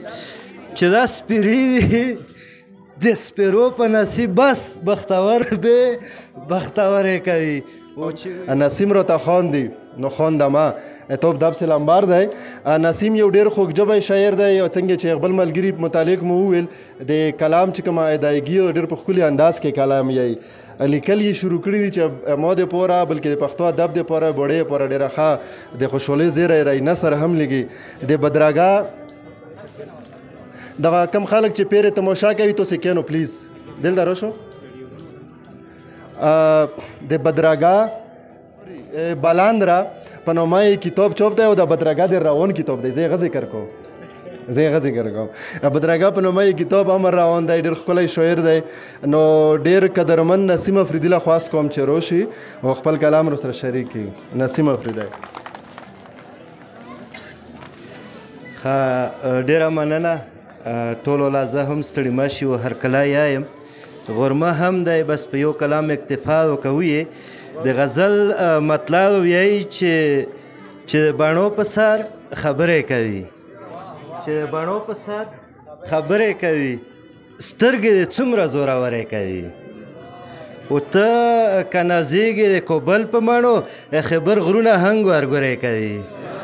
چې دا سپیري دي د سپیرو په نصیب بس بختور به بختورې کوي. نسیم راته خواندي نو خوانده ما توپ دب سلامبار دی. نسیم یو ډېر خوږ ژبی شاعر دی او څنګه چې خپل ملګري متعلق مو وویل د کلام چې کومه ادایګي او ډېر په ښکلي انداز کې کلام یې لیکل یې شروع کړي دي چې ما دپاره بلکې د پښتو ادب دپاره بوډۍ دپاره ډېره ښه د خوشحالۍ زیری رای نثر هم لیکي. د بدرګه دغه کم خلک چې پیرې تماشا کوي تاسې کینو پلیز دلته راشو. د بدرګه بالاندرا په نامه یې کتاب چاپ دی او د بدرګه د روان کتاب دی. زه یې ذکر کوم بدرګه په نامه یې کتاب امر روان دی. ډېر ښکلی شاعر دی. نو ډېر قدرمن نسیم افریدي له خواست کوم چې راشي او خپل کلام را سره شریک کړي. نسیم افریدی. ډېره مننه ټولو لا زه هم ستړي مه شي او هرکلی یم غرمه هم دی. بس په یو کلام اکتفا وکوي. د غزل مطلب ویایي چې د بڼو په سر خبرې کوي سترګې د څومره زورورې کوي او ته که نازېږې د کوبل په مڼو خبر غرونه هم ګورګورې کوي.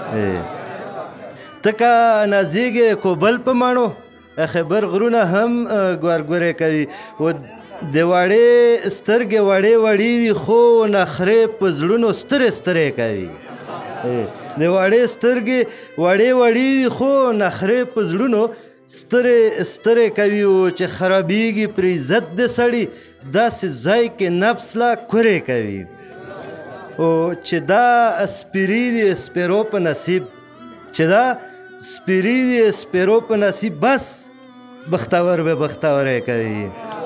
ته که نازېږې د کوبل په مڼو خبر غرونه هم ګورګورې کوي. او د وړې سترګې وړې دي خو نخرې په زړونو سترې کوي. د وړې سترګې وړې دي خو نخرې په زړونو سترې کوي. او چې خرابېږي پر عزت د سړي داسې ځای کې نفس لا کورې کوي. او چې دا سپیري دي سپیرو په نصیب بس بختور به بختورې کوي.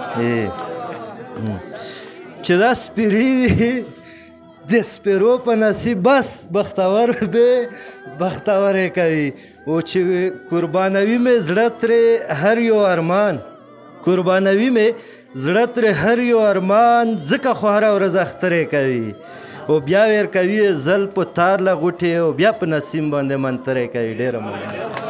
چې دا سپیري دي د سپیرو په نصیب بس بختور به بختورې کوي. او چې قربانوي مې زړه ترې هر یو ارمان ځکه خو هره ورځ اخترې کوي. او بیا ور کوي زل په تار له غوټې او بیا په نسیم باندې منترې کوي. ډېره مننه.